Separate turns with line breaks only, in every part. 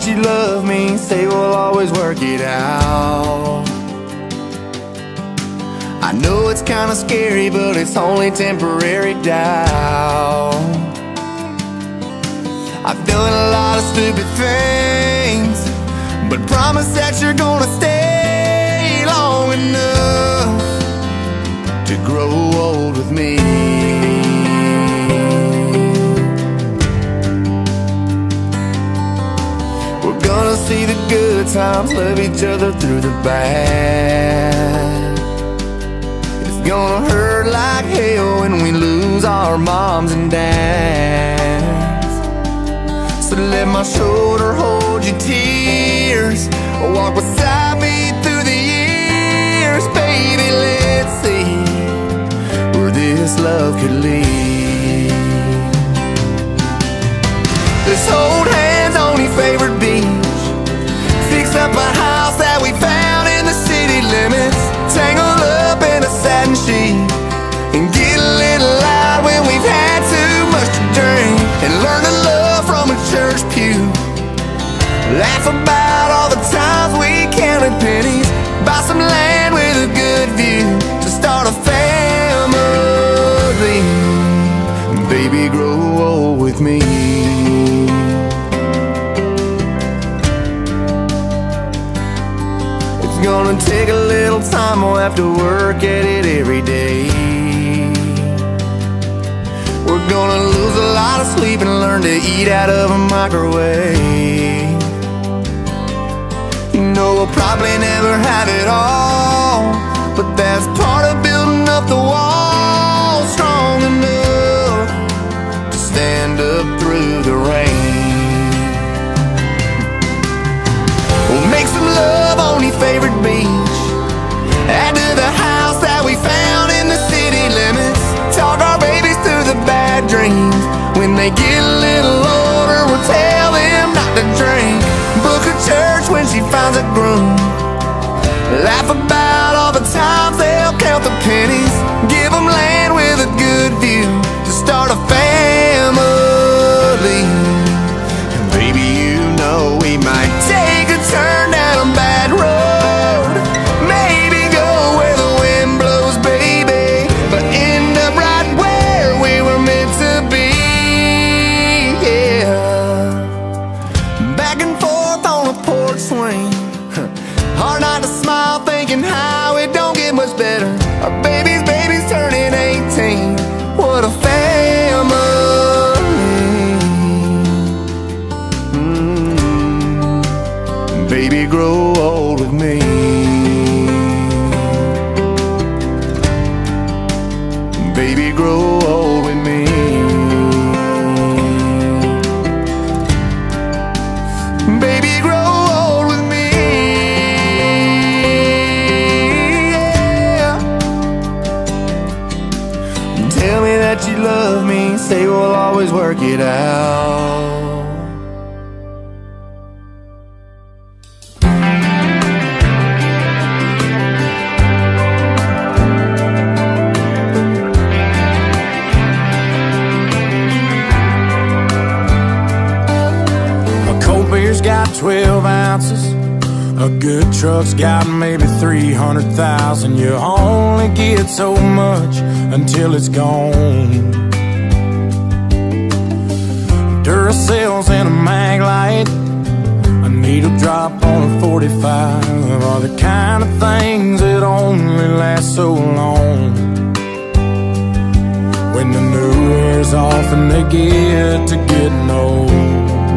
that you love me, say we'll always work it out. I know it's kinda scary, but it's only temporary doubt. I've done a lot of stupid things, but promise that you're gonna stay long enough to grow old with me. We're gonna see the good times, love each other through the bad. It's gonna hurt like hell when we lose our moms and dads. So let my shoulder hold your tears, walk beside me through the years. Baby, let's see where this love could lead. Let's hold hands on your favorite beach, fix up a house that we found in the city limits, tangle up in a satin sheet, and get a little loud when we've had too much to drink, and learn to love from a church pew. Laugh about all the times we counted pennies, buy some land with a good view, to start a family. Baby, grow old with me. It's gonna take a little time, we'll have to work at it every day. We're gonna lose a lot of sleep and learn to eat out of a microwave. You know we'll probably never have it all, but that's part of building up the wall, strong enough to stand up through the rain. We'll make some love on your favorite beach, add to the house that we found in the city limits, talk our babies through the bad dreams. When they get a little older, we'll tell them not to drink, book a church when she finds a groom, laugh about all the times they'll count the pennies, give them land with a good view, to start a family. And baby, you know we might take a turn down a bad road, maybe go where the wind blows, baby, but end up right where we were meant to be. Yeah, back and forth on a porch swing, hard not to smile thinking how it don't get much better. Our baby's turning 18, what a family. Baby, grow old with me. Baby, grow old with me. Baby, grow old with me. Yeah. Tell me that you love me, say we'll always work it out. Got 12 ounces, a good truck's got maybe 300,000. You only get so much until it's gone. Duracells and a mag light, a needle drop on a 45 are the kind of things that only last so long. When the new wears off and they get to getting old,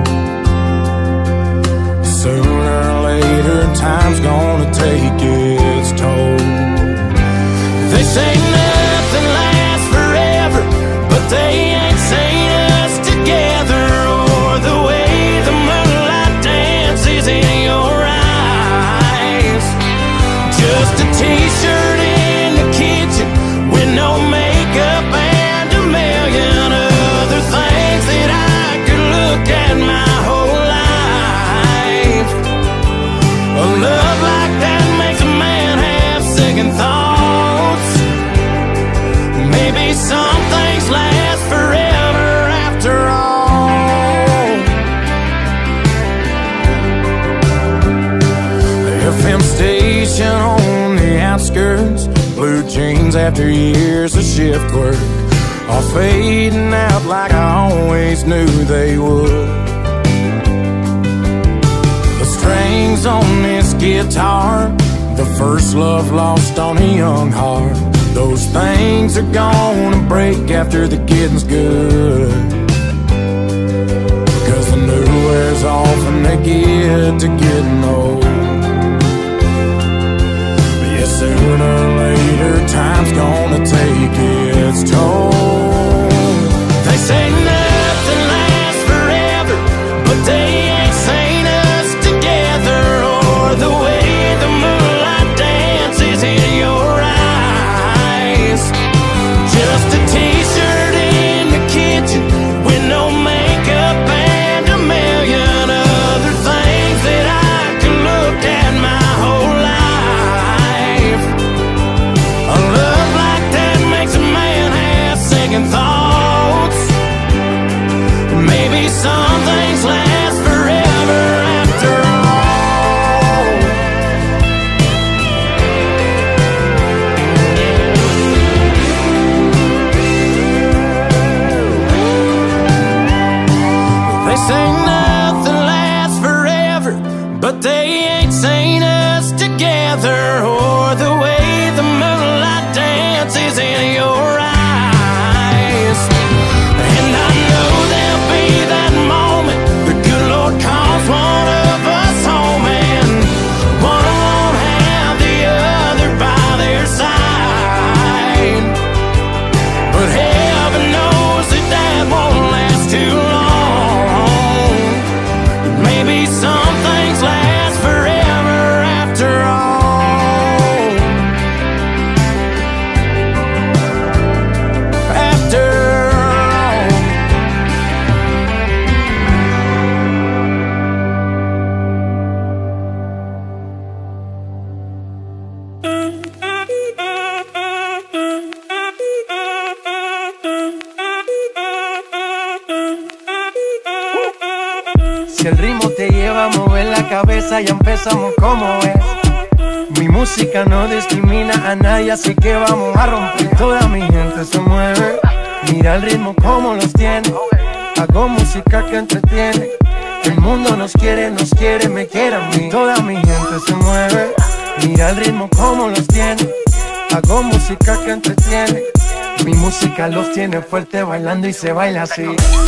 sooner or later, time's gonna take its toll. They say nothing lasts forever, but they ain't seen us together, or the way the moonlight dances in your eyes. Just a t-shirt in the kitchen with no makeup and a million other things that I could look at my whole life. A love FM station on the outskirts, blue jeans after years of shift work, all fading out like I always knew they would. The strings on this guitar, the first love lost on a young heart, those things are gonna break after the getting's good. Cause the new wears off and they get to getting old. But yeah, sooner or later time's gonna take its toll. They say nothing lasts forever, but they ain't seen us together, or the way the moonlight dances in your eyes. Just a t-shirt in the kitchen with no makeup and a million other things that I could look at my whole life. A love like that makes a man have second thoughts. Maybe some things last forever after all. They say nothing lasts forever, but they ain't seen us together, or the way the moonlight dances in your eyes. And I know there'll be that moment the good Lord calls one of us home, and one won't have the other by their side. But heaven knows that that won't last too long. Maybe some things last forever after all. After all.
Si el ritmo te lleva a mover la cabeza, ya empezamos como es. Mi música no discrimina a nadie, así que vamos a romper. Toda mi gente se mueve, mira el ritmo como los tiene. Hago música que entretiene. El mundo nos quiere, me quiere a mí. Toda mi gente se mueve, mira el ritmo como los tiene. Hago música que entretiene. Mi música los tiene fuerte bailando y se baila así.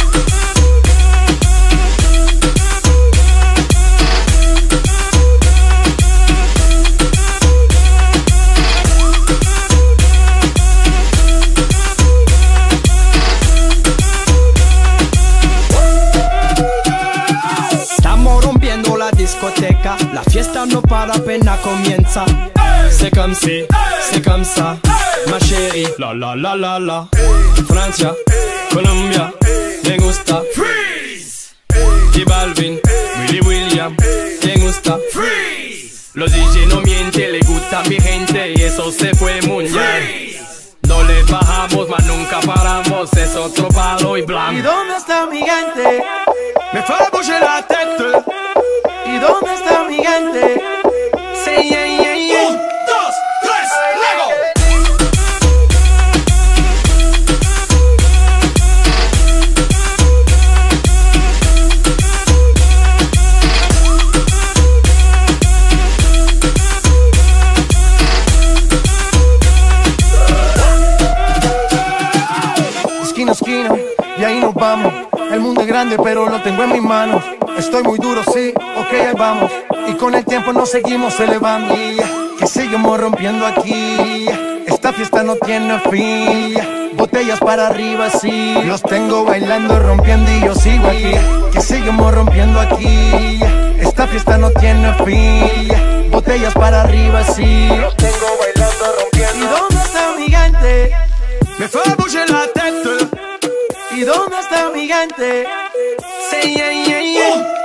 Estamos rompiendo la discoteca, la fiesta no para, apenas comienza. C'est comme si, c'est comme ça, ma chérie. La la la la la. Francia, Colombia, me gusta. Freeze. Y Balvin, Willy William, me gusta. Freeze. Los DJ no mienten, le gusta a mi gente y eso se fue mundial. No le bajamos, mas nunca paramos, es otro palo y blanco.
¿Y dónde está mi gente?
Me fait bouger la tête.
¿Y dónde está mi gente?
Say yeah yeah yeah. 1, 2, 3, Lego.
Esquina a esquina, y ahí nos vamos. El mundo es grande, pero lo tengo en mis manos. Estoy muy duro, sí, ok, ahí vamos. Y con el tiempo nos seguimos elevando. Que seguimos rompiendo aquí. Esta fiesta no tiene fin. Botellas para arriba, sí. Los tengo bailando, rompiendo y yo sigo aquí. Que seguimos rompiendo aquí. Esta fiesta no tiene fin. Botellas para arriba, sí. Los tengo bailando, rompiendo. ¿Y dónde está mi gente?
Me fait bouger la tête.
¿Y dónde está mi gente?
Say yeah yeah yeah. 1,